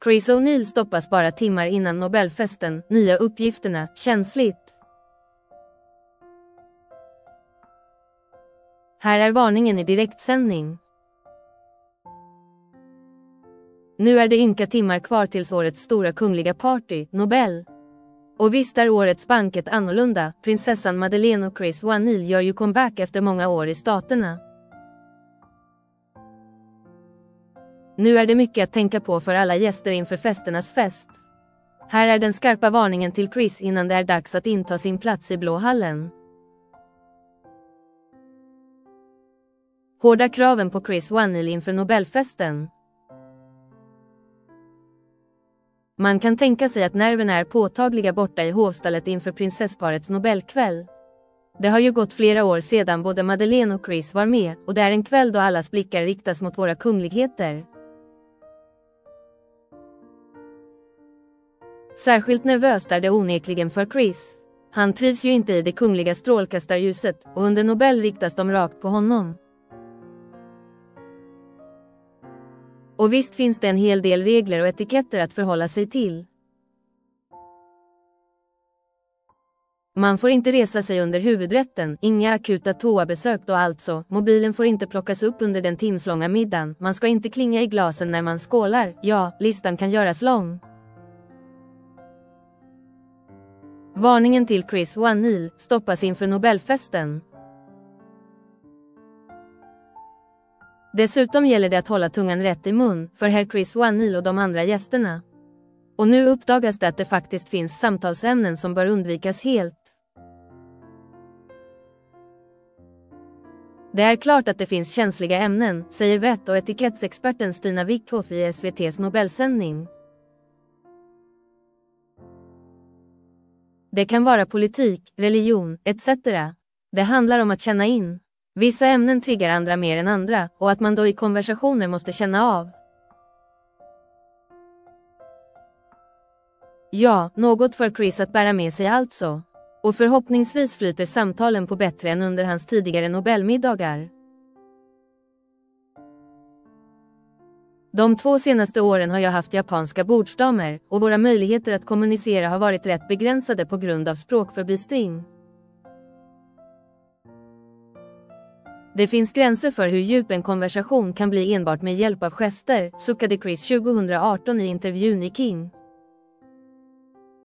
Chris O'Neill stoppas bara timmar innan Nobelfesten, nya uppgifterna, känsligt. Här är varningen i direktsändning. Nu är det ynka timmar kvar tills årets stora kungliga party, Nobel. Och visst är årets banket annorlunda, prinsessan Madeleine och Chris O'Neill gör ju comeback efter många år i staterna. Nu är det mycket att tänka på för alla gäster inför festernas fest. Här är den skarpa varningen till Chris innan det är dags att inta sin plats i Blå hallen. Hårda kraven på Chris O'Neill inför Nobelfesten. Man kan tänka sig att nerverna är påtagliga borta i hovstallet inför prinsessparets Nobelkväll. Det har ju gått flera år sedan både Madeleine och Chris var med, och det är en kväll då allas blickar riktas mot våra kungligheter. Särskilt nervöst är det onekligen för Chris. Han trivs ju inte i det kungliga strålkastarljuset, och under Nobel riktas de rakt på honom. Och visst finns det en hel del regler och etiketter att förhålla sig till. Man får inte resa sig under huvudrätten, inga akuta toabesök då alltså, mobilen får inte plockas upp under den timslånga middagen, man ska inte klinga i glasen när man skålar, ja, listan kan göras lång. Varningen till Chris O'Neill stoppas inför Nobelfesten. Dessutom gäller det att hålla tungan rätt i mun för herr Chris O'Neill och de andra gästerna. Och nu uppdagas det att det faktiskt finns samtalsämnen som bör undvikas helt. Det är klart att det finns känsliga ämnen, säger vett- och etikettsexperten Stina Wickhoff i SVT:s Nobelsändning. Det kan vara politik, religion, etc. Det handlar om att känna in. Vissa ämnen triggar andra mer än andra, och att man då i konversationer måste känna av. Ja, något för Chris att bära med sig alltså. Och förhoppningsvis flyter samtalen på bättre än under hans tidigare Nobelmiddagar. De 2 senaste åren har jag haft japanska bordsdamer, och våra möjligheter att kommunicera har varit rätt begränsade på grund av språkförbistring. Det finns gränser för hur djup en konversation kan bli enbart med hjälp av gester, suckade Chris 2018 i intervjun i King.